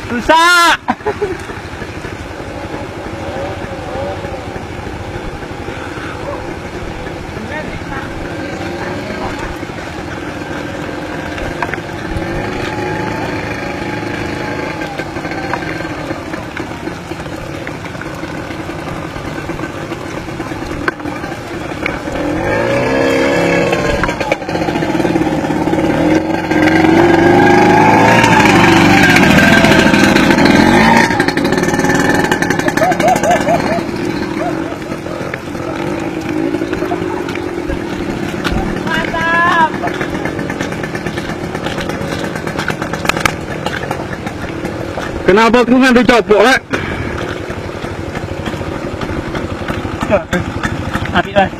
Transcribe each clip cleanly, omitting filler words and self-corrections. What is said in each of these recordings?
Rusak. Kenapa kerungan dicopok lah? Api lah.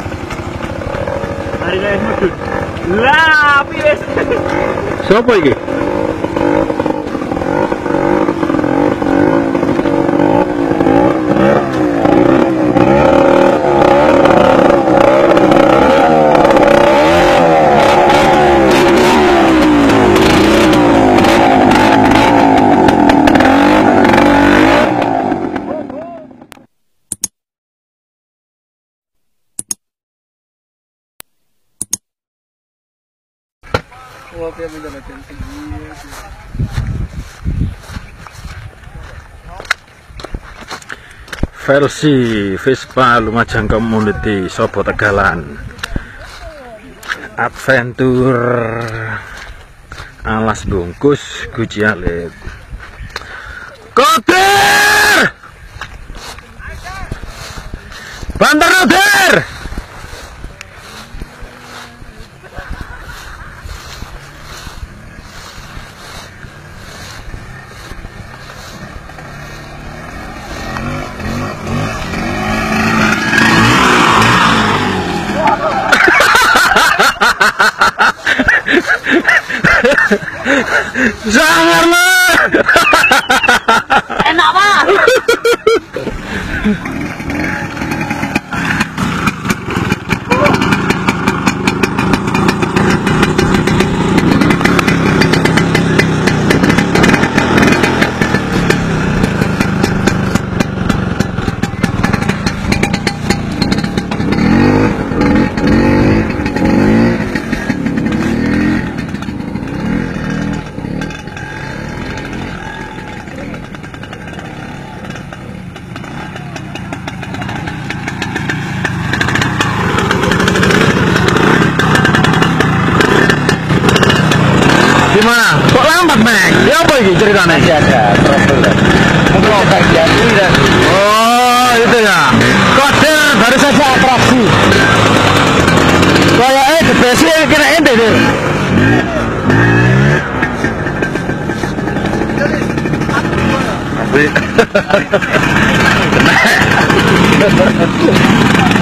Hari lah mudun. Lah, api wis. Siapa ini? Versi Vespa Lumajang Community Sopo Tegalan Adventure alas bungkus Guci Alit Kodir Bantar Kodir sangar lah Enak, Pak. gimana? Kok lambat, Mek? Ya apa ini ceritanya? Masih ada problem. Untuk bagian ini dan Oh, itu ya. Kodir baru saja atraksi. Kayaknya debesi kena ente deh. Tapi